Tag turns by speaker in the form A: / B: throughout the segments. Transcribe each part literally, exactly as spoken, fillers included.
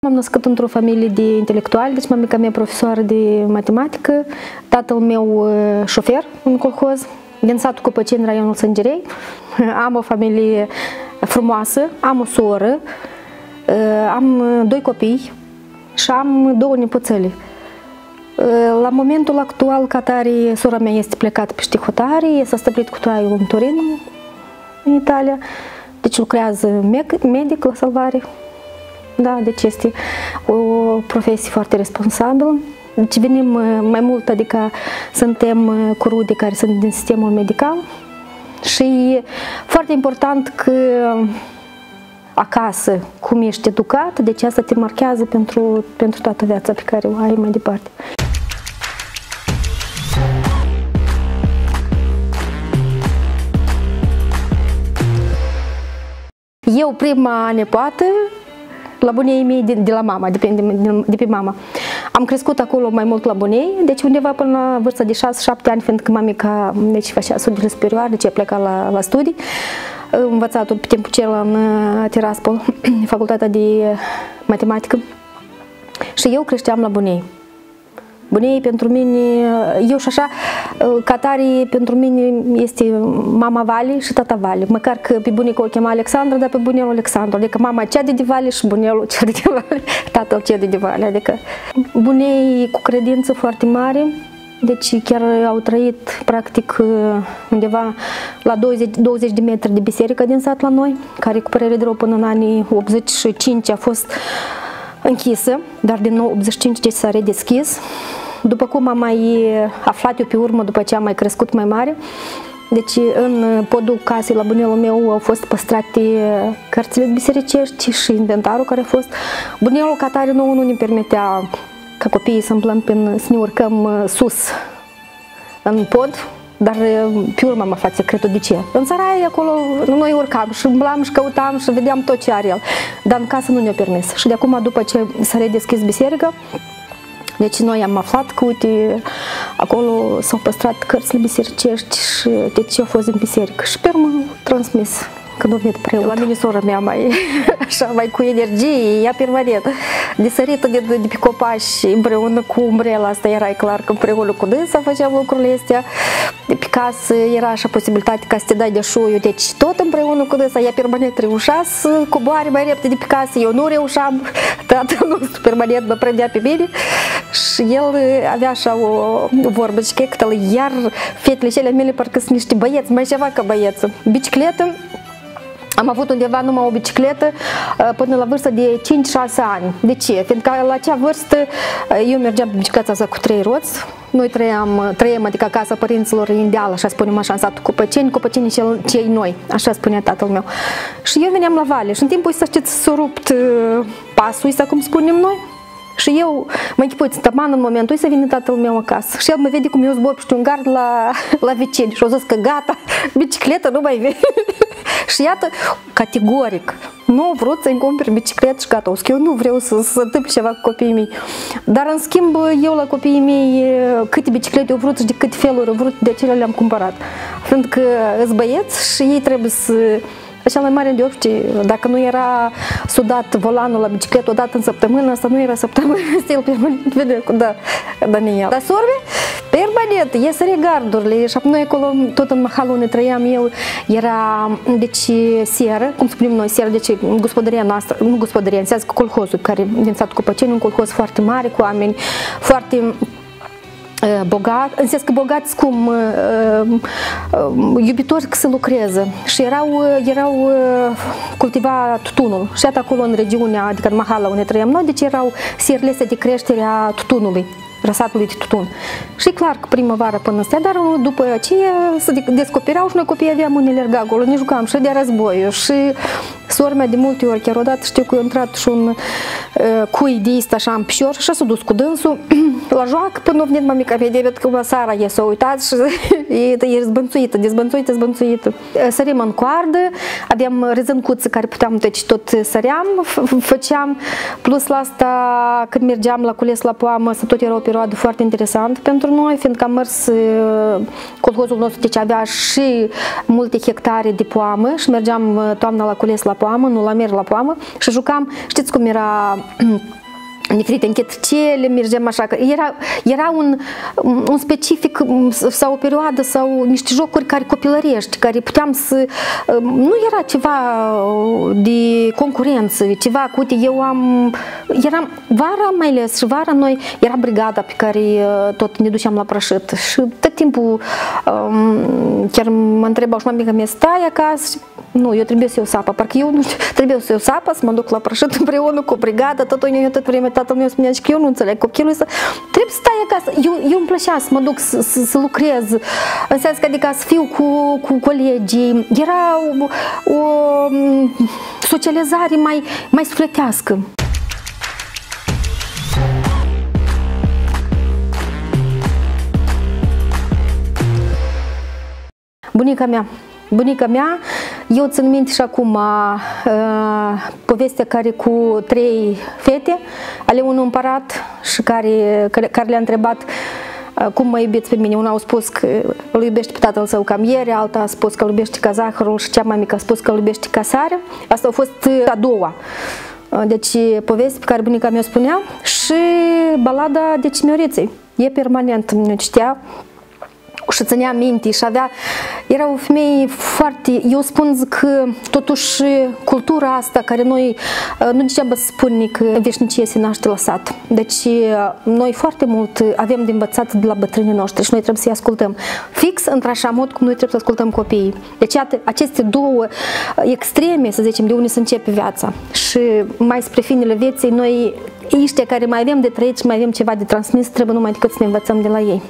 A: m-am născut într-o familie de intelectuali, deci mamica mea profesoară de matematică, tatăl meu șofer în colhoz, din satul Copăceni, raionul Sângerei. Am o familie frumoasă, am o soră, am doi copii și am două nepoțele. La momentul actual, ca tare, sora mea este plecată pe știhotare, s-a stabilit cu traiul în Torino, în Italia, deci lucrează medic la salvare. Da, deci este o profesie foarte responsabilă. Deci venim mai mult, adică suntem cu rude care sunt din sistemul medical și foarte important că acasă, cum ești educat, deci asta te marchează pentru, pentru toată viața pe care o ai mai departe. Eu, prima nepoată, la bunei mei de, de la mama, depinde de, de pe mama. Am crescut acolo mai mult la bunei, deci undeva până la vârsta de șase șapte ani, fiindcă mamica deci, făcea studiile superioare, deci a plecat la, la studii. Învățat-o pe timpul cel în Tiraspol, facultatea de matematică. Și eu creșteam la bunei. Bunei pentru mine, eu și așa, ca tare, pentru mine este mama Vali și tata Vali. Măcar că pe bunicul o chema Alexandra, dar pe bunelul Alexandru. Adică mama cea de Vali și bunelul cea de Vali, tatăl cea de Vali. Adică bunei cu credință foarte mare, deci chiar au trăit practic undeva la douăzeci, douăzeci de metri de biserică din sat la noi, care cu părere de rău până în anii optzeci și cinci a fost închisă, dar din nou optzeci și cinci s-a redeschis. După cum am mai aflat eu pe urmă, după ce am mai crescut mai mare, deci în podul casei la bunelul meu au fost păstrate cărțile bisericești și inventarul care a fost. Bunelul ca tare nouă nu ne permitea ca copiii să îmblăm prin, să ne urcăm sus în pod, dar pe urmă am aflat secretul de ce. În țaraie acolo noi urcam și îmblam și căutam și vedeam tot ce are el, dar în casă nu ne-a permis. Și de acum, după ce s-a redeschis biserica, deci noi am aflat că, uite, acolo s-au păstrat cărțile bisericești și deci au fost în biserică. Și pe urmă transmis. Când a venit preot. La mine sora mea mai, așa, mai cu energie, ea permanent, de sărită de, de pe copaci împreună cu umbrela, asta era clar că împreună cu dânsa făceam lucrurile astea. De pe casă era așa posibilitate ca să te dai de șoiu, deci tot împreună cu dânsa, ea permanent reușea să coboare mai repede de pe casă, eu nu reușeam, tatăl nostru permanent mă prindea pe mine și el avea așa o, o vorbă, și că iar fetele cele mele parcă sunt niște băieți, mai ceva ca băieți. Bicicletă, am avut undeva numai o bicicletă până la vârsta de cinci șase ani. De ce? Fiindcă la acea vârstă eu mergeam pe bicicleta asta cu trei roți. Noi trăiam, trăiem, adică acasă părinților în deal, așa spunem așa, în satul Copăceni, Copăceni cel, cei noi, așa spunea tatăl meu. Și eu veneam la vale și în timpul ăsta, știți, s-a rupt pasul ăsta, cum spunem noi. Și eu mă închipuiți, taman în momentul ăsta vine tatăl meu acasă și el mă vede cum eu zbor pe un gard la, la vecini și o zis că gata, bicicletă nu mai vine. Și iată, categoric, nu au vrut să-mi cumperi bicicletă și gata, o că eu nu vreau să se întâmple ceva cu copiii mei. Dar în schimb, eu la copiii mei, câte biciclete au vrut și de câte feluri au vrut, de acelea le-am cumpărat. Fiindcă îs băieți și ei trebuie să... Cea mai mare de obște, dacă nu era sudat volanul la bicicletă o dată în săptămână, asta nu era săptămână, stil permanent, vede, da, Daniel. Dar sorbe, permanent, iesăre gardurile și noi acolo, tot în mahalul unde trăiam eu, era, deci, seră, cum spunem noi, seră, deci, gospodăria noastră, nu gospodăria, înseamnă colhozul, care din satul Copăceni, un colhoz foarte mare, cu oameni foarte bogat, în sens că bogați cum uh, uh, iubitori să lucreze și erau, erau cultiva tutunul și atât acolo în regiunea, adică în mahala unde trăiam noi, deci erau sierele astea de creștere a tutunului, răsatului de tutun. Și e clar că primăvară până astea, dar după aceea se descoperau și noi copiii aveam unde alerga acolo, ne jucam și de războiul și sora mea de multe ori, chiar odată știu că a intrat și un uh, cui de ist așa în picior și s-a dus cu dânsul la joacă până a venit mamica mea de că Sara e s-a uitat și e zbânțuită, dezbânțuită, zbânțuită. Sărim în coardă, aveam rezâncuță care puteam, deci tot săream, făceam, plus la asta când mergeam la cules la poamă, să tot era o perioadă foarte interesantă pentru noi, fiindcă am mers, colhozul nostru deci avea și multe hectare de poamă și mergeam toamna la cules la poamă, nu la mer la poamă și jucam, știți cum era nefrite în chetricele, mergeam așa, că era, era un, un specific sau o perioadă sau niște jocuri care copilărești, care puteam să... Nu era ceva de concurență, ceva, uite, eu am... Eram vara mai ales și vara noi, era brigada pe care tot ne duceam la prășit și tot timpul chiar mă întrebau și mamica mea, stai acasă? Nu, eu trebuie să iau sapa, parcă eu nu știu, trebuie să iau sapa, să mă duc la prășit împreună cu brigada, tot eu tot vremea tatăl meu spunea că eu nu înțeleg copilul ăsta, trebuie să stai acasă. Eu, eu îmi plăcea să mă duc să, să, să lucrez, în sensul că adică să fiu cu, cu colegii, era o, o socializare mai, mai sufletească. Bunica mea. Bunica mea, eu țin minte și acum uh, povestea care cu trei fete ale unui împărat și care, care, care le-a întrebat uh, cum mă iubiți pe mine. Una a spus că îl iubește pe tatăl său ca miere, alta a spus că îl iubește ca zahărul și cea mai mică a spus că îl iubește ca sarea. Asta a fost a doua. Uh, deci povestea pe care bunica mea o spunea și balada de Cimioriței. E permanent, nu citea. Și ținea minte și avea, era o femeie foarte, eu spun că totuși cultura asta care noi, nu degeaba să spune că veșnicie se naște la sat. Deci noi foarte mult avem de învățat de la bătrânii noștri și noi trebuie să-i ascultăm. Fix într-așa mod cum noi trebuie să ascultăm copiii. Deci iată, aceste două extreme, să zicem, de unde se începe viața. Și mai spre finele vieții, noi, ăștia care mai avem de trăit și mai avem ceva de transmis, trebuie numai decât să ne învățăm de la ei.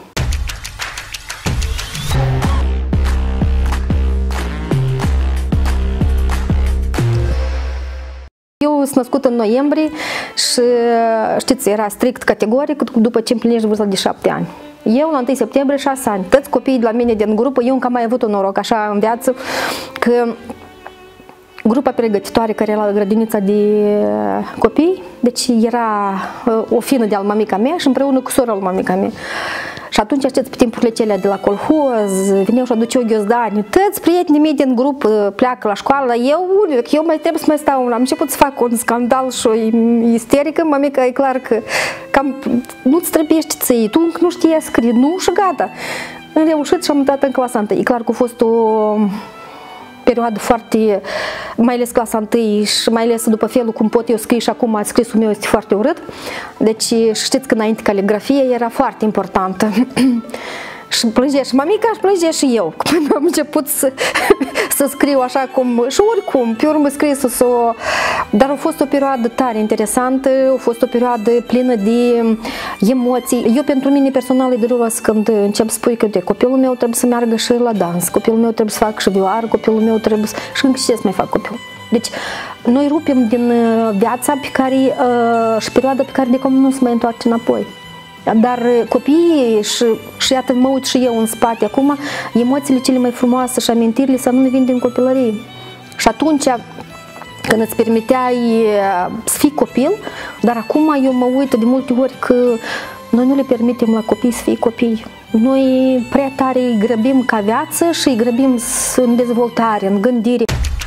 A: Eu sunt născută în noiembrie și știți, era strict categoric după ce împlinești vârsta de șapte ani. Eu la întâi septembrie șase ani, toți copiii de la mine din grupă, eu încă am mai avut un noroc așa în viață că grupa pregătitoare care era la grădinița de copii, deci era o fină de al mamica mea și împreună cu sora al mamica mea. Și atunci, știți, pe timpurile celea de la colhoz, veneau și aduceau ghiozdani, toți prietenii mei din grup pleacă la școală, dar eu unde, eu mai trebuie să mai stau, am început să fac un scandal și o isterică, mamica e clar că cam nu-ți trebuiește ție, tu încă nu știi scrie, nu și gata. Am reușit și am intrat în clasa întâi. E clar că a fost o perioadă foarte, mai ales clasa întâi și mai ales după felul cum pot eu scrie și acum scrisul meu este foarte urât. Deci știți că înainte caligrafia era foarte importantă. Și plângea și mamica și plângea și eu. Când am început să, să scriu așa cum, și oricum, pe urmă scris să o... Dar a fost o perioadă tare interesantă, a fost o perioadă plină de emoții. Eu, pentru mine personal, e dureros când încep să spui că de copilul meu trebuie să meargă și la dans, copilul meu trebuie să facă și vioară, copilul meu trebuie să... Și încă ce să mai fac copilul? Deci, noi rupem din viața pe care, și perioada pe care de cum nu se mai întoarce înapoi. Dar copiii, și, și iată mă uit și eu în spate acum, emoțiile cele mai frumoase și amintirile să nu ne vin din copilărie. Și atunci când îți permiteai să fii copil, dar acum eu mă uit de multe ori că noi nu le permitem la copii să fie copii. Noi prea tare îi grăbim ca viață și îi grăbim în dezvoltare, în gândire.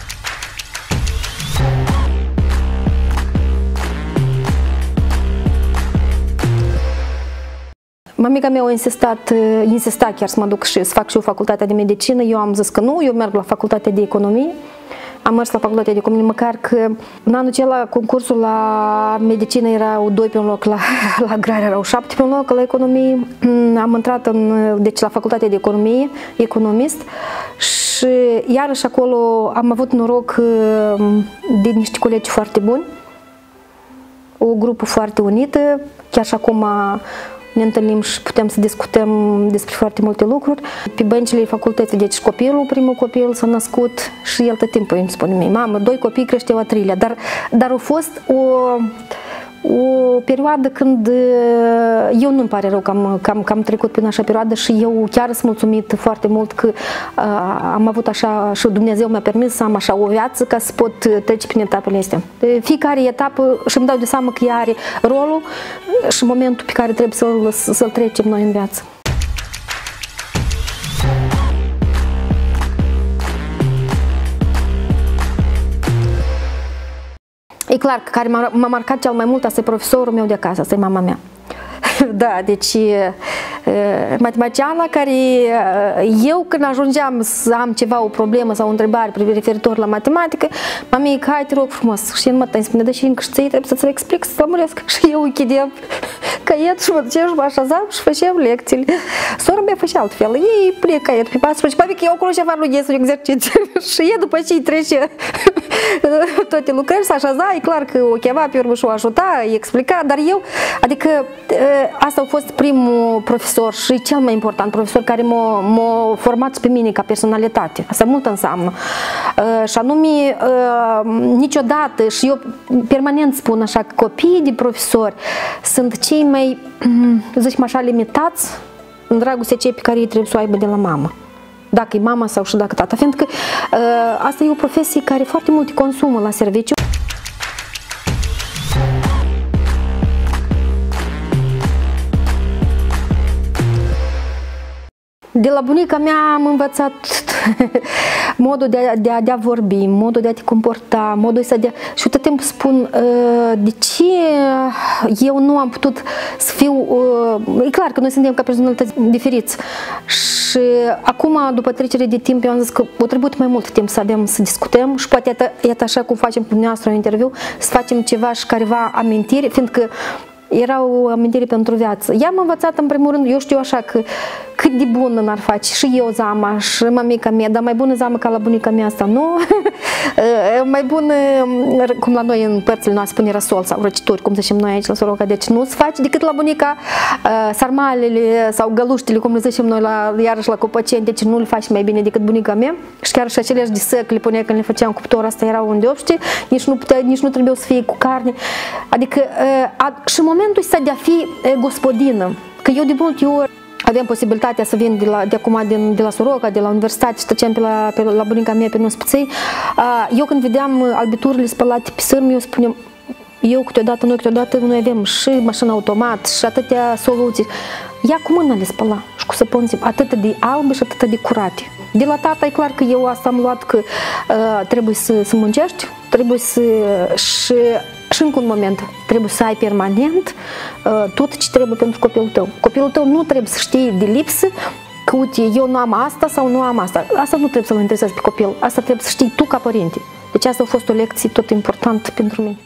A: Mamica mea a insistat, insista chiar să mă duc și să fac și eu facultatea de medicină. Eu am zis că nu, eu merg la facultatea de economie. Am mers la facultatea de economie, măcar că în anul acela concursul la medicină erau doi pe un loc, la, la agrar erau șapte pe un loc, la economie. Am intrat în, deci la facultatea de economie, economist, și iarăși acolo am avut noroc de niște colegi foarte buni, o grupă foarte unită, chiar și acum ne întâlnim și putem să discutăm despre foarte multe lucruri. Pe băncile facultății, deci copilul, primul copil s-a născut și el tot timpul îmi spune mie, mamă, doi copii creșteau a treilea, dar, dar a fost o, o perioadă când eu nu-mi pare rău că am, că, am, că am trecut prin așa perioadă și eu chiar sunt mulțumit foarte mult că uh, am avut așa și Dumnezeu mi-a permis să am așa o viață ca să pot trece prin etapele astea. Fiecare etapă și îmi dau de seamă că ea are rolul și momentul pe care trebuie să-l să-l trecem noi în viață. E clar că care m-a marcat cel mai mult, asta e profesorul meu de acasă, asta e mama mea. Da, deci matematiciana care eu când ajungeam să am ceva, o problemă sau o întrebare referitor la matematică, mami, hai te rog frumos, și în mătă îmi spune, da și încă știi, trebuie să-ți explic, să lămuresc. Și eu închideam caietul și mă duceam și mă așezam și făceam lecțiile. Sora mea făcea altfel, ei pune caietul pe pas și mami că eu acolo ceva nu ies un exercițiu. Și e după ce îi trece toate lucrări, s-a așeza, e clar că o chema pe urmă și o ajuta, îi explica, dar eu, adică asta a fost primul profesor și cel mai important profesor care m-a format pe mine ca personalitate. Asta mult înseamnă. Uh, și anume, uh, niciodată, și eu permanent spun așa, că copiii de profesori sunt cei mai, zicem așa, limitați în dragostea cei pe care ei trebuie să o aibă de la mamă. Dacă e mama sau și dacă tata. Fiindcă uh, asta e o profesie care foarte mult consumă la serviciu. De la bunica mea am învățat modul de a, de, a, de a vorbi, modul de a te comporta, modul să de... Și tot timpul spun de ce eu nu am putut să fiu... E clar că noi suntem ca personalități diferiți. Și acum, după trecere de timp, eu am zis că a trebuit mai mult timp să avem să discutăm și poate iată așa cum facem cu dumneavoastră un interviu, să facem ceva și careva amintiri, fiindcă era o amintire pentru viață. I-am învățat în primul rând, eu știu așa că cât de bună n-ar face și eu zama și mamica mea, dar mai bună zamă ca la bunica mea asta, nu? Mai bună, cum la noi în părțile noastre spune răsol sau răcituri, cum zicem noi aici la Soroca, deci nu se face decât la bunica sarmalele sau găluștile, cum le zicem noi la, iarăși la copăceni, deci nu le faci mai bine decât bunica mea și chiar și aceleași de săc le punea când le făceam cuptor, asta era un deopște, nici nu putea, nici nu trebuia să fie cu carne, adică și în momentul ăsta de a fi gospodină, că eu de multe ori aveam posibilitatea să vin de, la, de acum din, de la Soroca, de la universitate și tăceam pe la, pe la bunica mea pe Nospăței. Eu când vedeam albiturile spălate pe sârmă, eu spuneam, eu câteodată, noi câteodată noi avem și mașină automat și atâtea soluții. Ia cu mâna le spăla și cu săpun atât de albe și atât de curate. De la tata e clar că eu asta am luat că uh, trebuie să, să muncești, trebuie să... și Și încă un moment, trebuie să ai permanent uh, tot ce trebuie pentru copilul tău. Copilul tău nu trebuie să știe de lipsă că, uite, eu nu am asta sau nu am asta. Asta nu trebuie să-l interesezi pe copil. Asta trebuie să știi tu ca părinte. Deci asta a fost o lecție tot importantă pentru mine.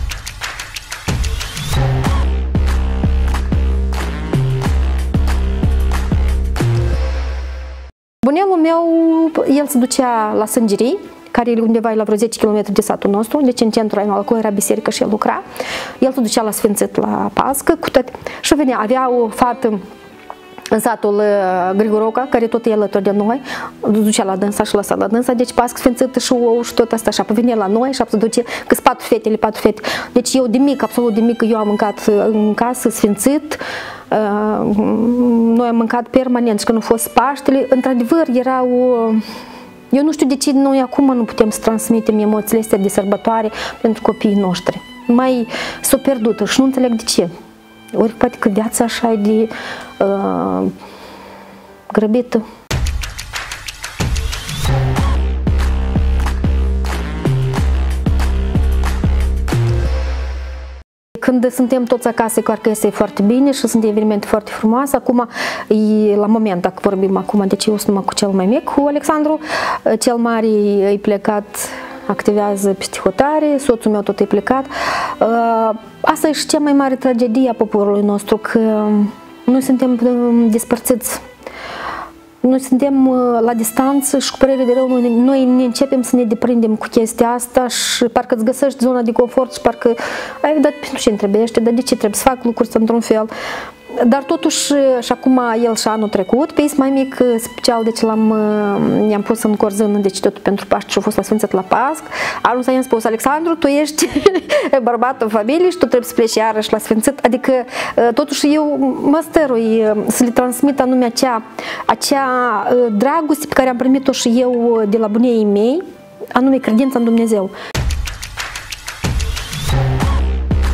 A: Bunelul meu, el se ducea la sângerii, care e undeva la vreo zece kilometri de satul nostru, deci în centrul anual, acolo era biserică și el lucra. El se ducea la Sfințit la Pască cu toate. Și venea, avea o fată în satul Grigoroca, care tot e alături de noi, ducea la dânsa și lăsa la dânsa, deci Pască, Sfințit și ou și tot asta așa. Venea la noi și se duce, că sunt patru fetele, patru fete. Deci eu de mic, absolut de mic, eu am mâncat în casă Sfințit, noi am mâncat permanent și când a fost Paștele, într-adevăr era o... Eu nu știu de ce noi acum nu putem să transmitem emoțiile astea de sărbătoare pentru copiii noștri. Mai s-o pierdută și nu înțeleg de ce. Ori poate că viața așa e de uh, grăbită. Când suntem toți acasă, clar că este foarte bine și sunt evenimente foarte frumoase. Acum, e, la moment, dacă vorbim acum, deci eu sunt numai cu cel mai mic, cu Alexandru, cel mare e plecat, activează peste hotare, soțul meu tot e plecat. Asta e și cea mai mare tragedie a poporului nostru, că noi suntem despărțiți. Noi suntem la distanță și cu părere de rău noi, noi ne începem să ne deprindem cu chestia asta și parcă îți găsești zona de confort și parcă ai dat pentru ce îmi trebuiește, dar de ce trebuie să fac lucruri într-un fel. Dar totuși, și acum el și anul trecut, pe mai mic special, deci l-am i-am pus în corzână, deci tot pentru Paște și a fost la Sfințit la Pasc. Anul ăsta i-am spus, Alexandru, tu ești bărbatul familiei și tu trebuie să pleci iarăși la Sfințit. Adică, totuși, eu mă stărui să le transmit anume acea, acea dragoste pe care am primit-o și eu de la bunii mei, anume credința în Dumnezeu.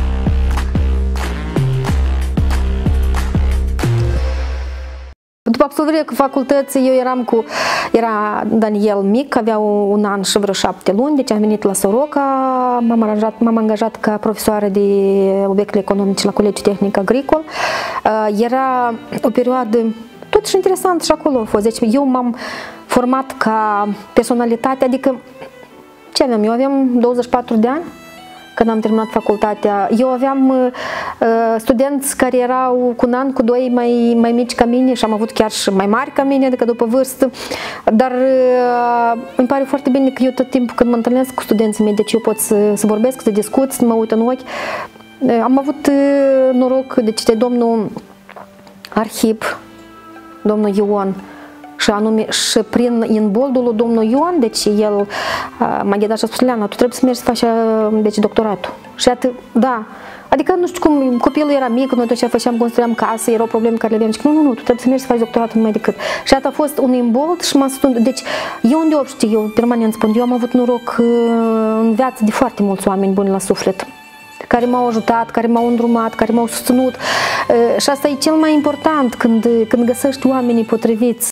A: După absolvire cu facultății, eu eram cu, era Daniel mic, avea un an și vreo șapte luni, deci am venit la Soroca, m-am angajat, m-am angajat ca profesoară de obiecte economice la Colegiul Tehnic Agricol. Era o perioadă totuși interesant și acolo a fost. Deci eu m-am format ca personalitate, adică ce aveam? Eu aveam douăzeci și patru de ani când am terminat facultatea. Eu aveam uh, studenți care erau cu un an, cu doi mai, mai mici ca mine și am avut chiar și mai mari ca mine, adică după vârstă. Dar uh, îmi pare foarte bine că eu tot timpul când mă întâlnesc cu studenții mei, deci eu pot să, să vorbesc, să discut, să mă uit în ochi. Uh, am avut uh, noroc, deci de domnul Arhip, domnul Ion, și anume și prin imboldul lui domnul Ion, deci el uh, m-a ghidat și a spus, Leana, tu trebuie să mergi să faci uh, deci, doctoratul. Și atât, da, adică nu știu cum, copilul era mic, noi tot ce făceam, construiam casă, erau probleme care le aveam, zic, nu, nu, nu, tu trebuie să mergi să faci doctoratul numai decât. Și atât a fost un imbold și m-a stund, deci eu unde știu, eu permanent spun, eu am avut noroc uh, în viață de foarte mulți oameni buni la suflet, care m-au ajutat, care m-au îndrumat, care m-au susținut. Uh, și asta e cel mai important când, când găsești oamenii potriviți.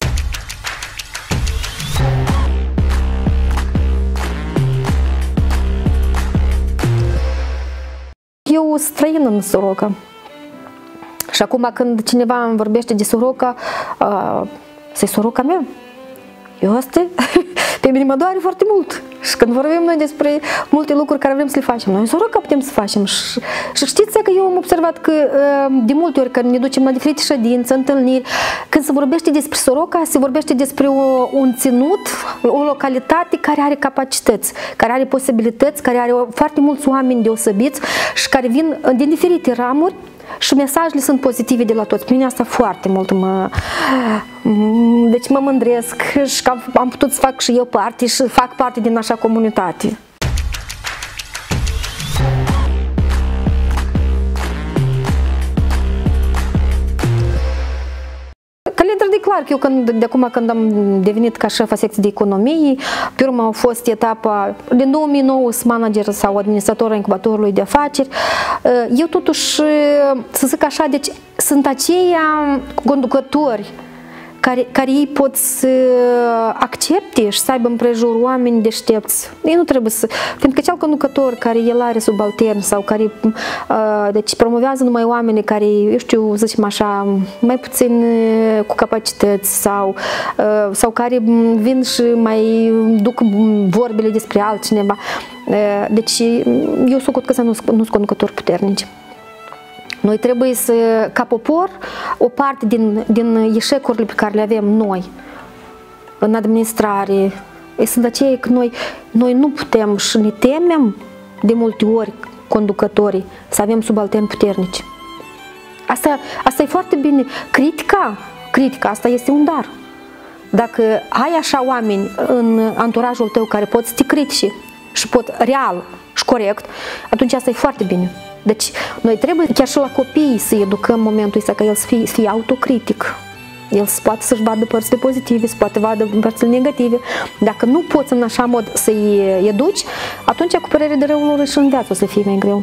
A: Eu străin în Soroca și acum când cineva îmi vorbește de Soroca, uh, să-i Soroca mea. Eu asta, pe mine mă doare foarte mult. Și când vorbim noi despre multe lucruri care vrem să le facem, noi în Soroca putem să facem. Și, și știți că eu am observat că de multe ori când ne ducem la diferite ședințe, întâlniri, când se vorbește despre Soroca, se vorbește despre o, un ținut, o localitate care are capacități, care are posibilități, care are foarte mulți oameni deosebiți și care vin din diferite ramuri. Și mesajele sunt pozitive de la toți. Pe mine asta foarte mult mă... Deci mă mândresc și că am putut să fac și eu parte și fac parte din așa comunitate. Calendar de clar că eu când, de acum când am devenit ca șefa secției de economie, pe urmă a fost etapa, din două mii nouă sunt manager sau administrator a incubatorului de afaceri. Eu totuși, să zic așa, deci sunt aceia conducători care, care ei pot să accepte și să aibă împrejur oameni deștepți. Ei nu trebuie să... Pentru că cel conducător care el are subaltern sau care uh, deci promovează numai oameni care, eu știu, zicem așa, mai puțin cu capacități sau, uh, sau care vin și mai duc vorbele despre altcineva. Uh, deci eu socot că să nu sunt conducători puternici. Noi trebuie să, ca popor, o parte din, din eșecurile pe care le avem noi în administrare, sunt aceea că noi, noi nu putem și ne temem de multe ori conducătorii să avem subalterni puternici. Asta, asta e foarte bine. Critica, critica, asta este un dar. Dacă ai așa oameni în anturajul tău care pot să te critice și pot real și corect, atunci asta e foarte bine. Deci, noi trebuie chiar și la copii să educăm momentul ăsta ca el să fie, să fie autocritic. El să poate să-și vadă părțile pozitive, să poate vadă părțile negative. Dacă nu poți în așa mod să-i educi, atunci acoperarea de răul lor și în viață o să fie mai greu.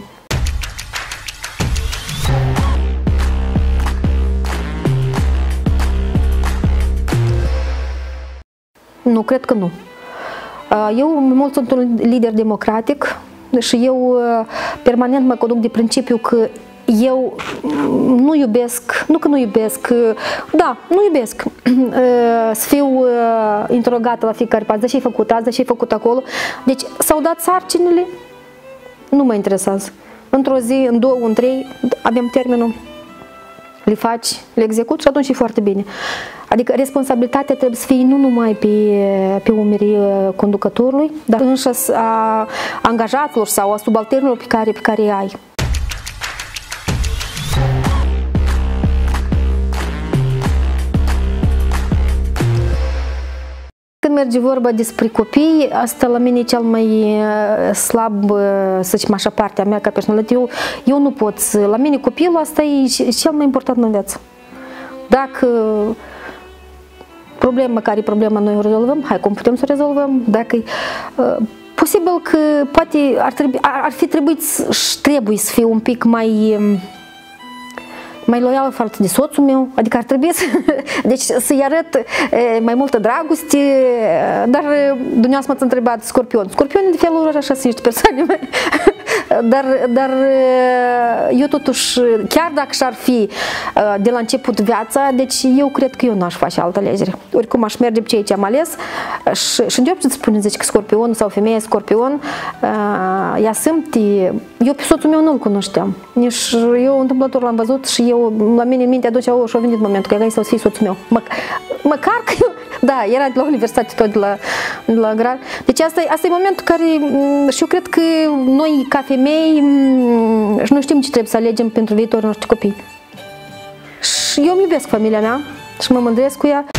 A: Nu, cred că nu. Eu mult sunt un lider democratic și eu permanent mă conduc de principiu că eu nu iubesc, nu că nu iubesc, da, nu iubesc să fiu interogată la fiecare pas, de ce ai făcut azi, de ce ai făcut acolo. Deci s-au dat sarcinile, nu mă interesează. Într-o zi, în două, în trei, avem termenul, le faci, le execut și atunci e foarte bine. Adică responsabilitatea trebuie să fie nu numai pe, pe umerii conducătorului, dar înșăs a angajaților sau a subalternilor pe care, pe care îi ai. Când merge vorba despre copii, asta la mine e cel mai slab, să zicem așa, partea mea ca personalitate. Eu, eu nu pot să... La mine copilul asta e cel mai important în viață. Dacă problema care e problema noi o rezolvăm, hai, cum putem să o rezolvăm? Dacă e posibil că poate ar, trebui, ar fi trebuit și trebuie să fie un pic mai... mai loială față de soțul meu, adică ar trebui să, deci, să-i arăt mai multă dragoste, dar dumneavoastră m-ați întrebat Scorpion. Scorpionii de felul așa sunt niște persoane, dar, dar eu totuși, chiar dacă și-ar fi de la început viața, deci eu cred că eu nu aș face altă alegere. Oricum aș merge pe ceea ce am ales și, și încep să spune, zice că Scorpion sau femeie Scorpion, ea simte, eu pe soțul meu nu-l cunoșteam, nici eu întâmplător l-am văzut și eu, la mine în minte atunci au și-a venit momentul că e să fie soțul meu. Mă, măcar că eu, da, era de la universitate tot de la, de la agrar. Deci asta e, asta e momentul care, și eu cred că noi ca femei și nu știm ce trebuie să alegem pentru viitorul noștri copii. Și eu îmi iubesc familia mea și mă mândresc cu ea.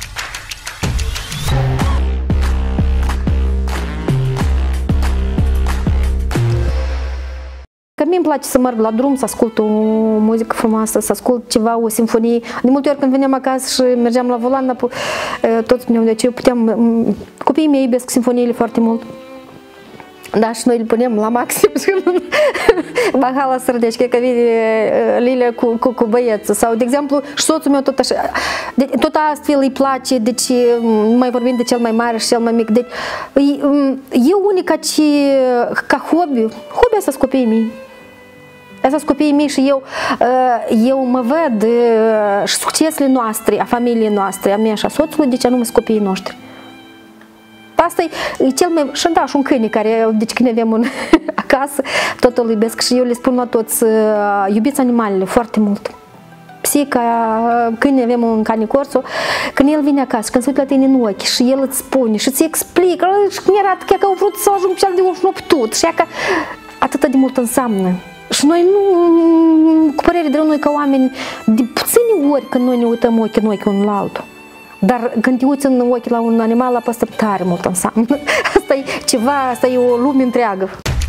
A: Că mie îmi place să merg la drum, să ascult o muzică frumoasă, să ascult ceva, o simfonie. De multe ori când veneam acasă și mergeam la volan, toți spuneau de ce eu puteam, copiii mei iubesc simfoniile foarte mult. Da, și noi le punem la maxim și bahala sărdeci, că vine Lilia cu, cu, cu băieță. Sau, de exemplu, și soțul meu tot așa, de, tot astfel îi place, deci nu mai vorbim de cel mai mare și cel mai mic. Deci, eu unica ce, ca hobby, hobby asta sunt copiii mei. Asta sunt copiii mei și eu, eu mă văd și succesele noastre, a familiei noastre, a mea și a soțului, deci anume sunt copiii noștri. Asta e cel mai... Și da, și un câine care, deci când avem un acasă, tot îl iubesc și eu le spun la toți, iubiți animalele foarte mult. Psica, când avem un cane corso, când el vine acasă, când se uită la tine în ochi și el îți spune și îți explică și când arată că au vrut să ajung pe cel de și nu putut și că atât de mult înseamnă. Și noi nu, cu părere de rău, noi ca oameni, de puține ori când noi ne uităm ochii în ochi unul la altul. Dar când te uiți în ochi la un animal, asta tare mult înseamnă. Asta e ceva, asta e o lume întreagă.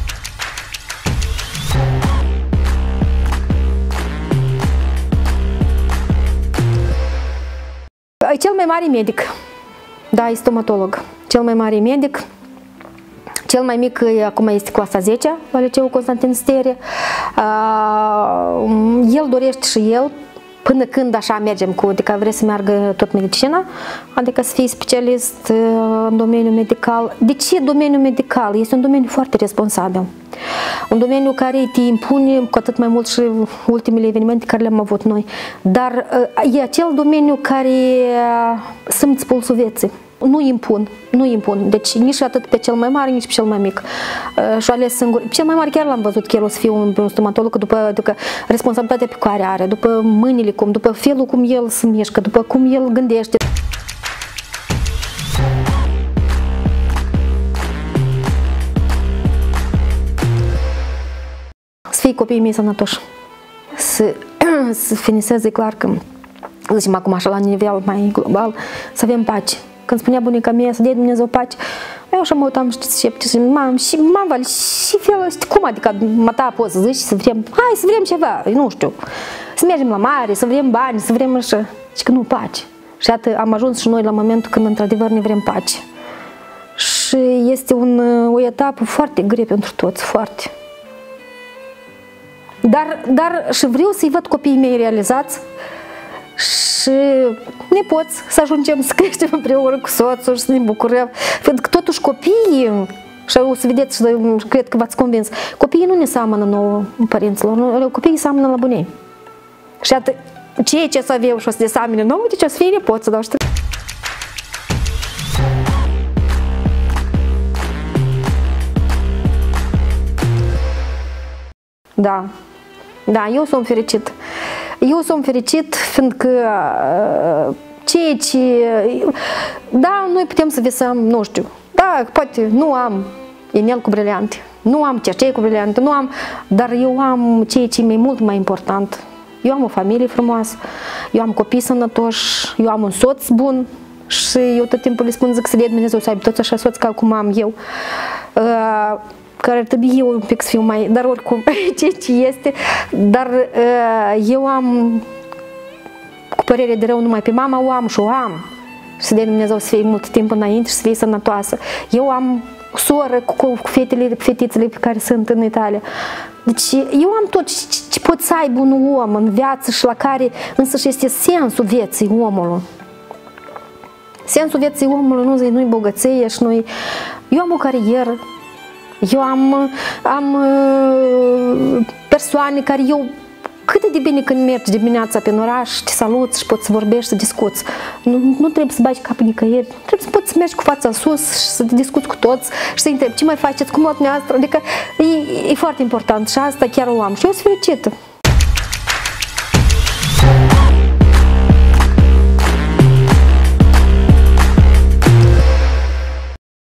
A: E cel mai mare medic. Da, e stomatolog. Cel mai mare medic. Cel mai mic acum este clasa zece la liceul Constantin Stere. El dorește și el, până când așa mergem cu, adică vrea să meargă tot medicina, adică să fie specialist în domeniul medical. De ce domeniul medical? Este un domeniu foarte responsabil. Un domeniu care te impune cu atât mai mult și ultimele evenimente care le-am avut noi. Dar e acel domeniu care simți pulsul vieții. Nu impun, nu impun. Deci nici atât pe cel mai mare, nici pe cel mai mic. Și ales singur. Cel mai mare chiar l-am văzut că el o să fie un, un stomatolog după, după responsabilitatea pe care are, după mâinile cum, după felul cum el se mișcă, după cum el gândește. Să fie copiii mei sănătoși. Să, să finiseze clar că, zicem acum așa la nivel mai global, să avem pace. Când spunea bunica mea să dea Dumnezeu pace, eu așa mă uitam, știți, sceptic și mam, și mam, vale, și fel, știi, cum adică, mă ta poți să zici, să vrem, hai să vrem ceva, nu știu, să mergem la mare, să vrem bani, să vrem așa, și că nu pace. Și iată, am ajuns și noi la momentul când într-adevăr ne vrem pace. Și este un, o etapă foarte grea pentru toți, foarte. Dar, dar și vreau să-i văd copiii mei realizați, și ne poți să ajungem să creștem împreună cu soțul și să ne bucurăm. Pentru că totuși copiii, și o să vedeți și cred că v-ați convins, copiii nu ne seamănă nouă părinților, copiii seamănă la bunei. Și atât, ceea ce să avem și o să ne seamănă nouă, deci o să fie nepoții noștri. Da, da, eu sunt fericit. Eu sunt fericit fiindcă ceea ce... Da, noi putem să visăm, nu știu, da, poate nu am inel cu briliante, nu am cercei cu briliante, nu am, dar eu am ceea ce e mult mai important. Eu am o familie frumoasă, eu am copii sănătoși, eu am un soț bun și eu tot timpul le spun, zic să le Dumnezeu să aibă toți așa soți ca cum am eu. Care ar trebui eu un pic să fiu mai, dar oricum, ceea ce este, dar uh, eu am, cu părere de rău, numai pe mama o am și o am, și să dea Dumnezeu să fie mult timp înainte și să fie sănătoasă. Eu am soră cu, cu fetele, fetițele pe care sunt în Italia. Deci eu am tot ce, ce poți să aibă un om în viață și la care însăși este sensul vieții omului. Sensul vieții omului nu, nu-i bogăție și nu-i... Eu am o carieră, eu am, am persoane care eu... Cât e de bine când mergi dimineața pe oraș, te saluți și poți să vorbești, să discuți. Nu, nu trebuie să bagi capul nicăieri, trebuie să poți să mergi cu fața sus și să te discuți cu toți și să întrebi ce mai faceți, cum o dumneavoastră. Adică e, e foarte important și asta chiar o am și eu sunt fericită.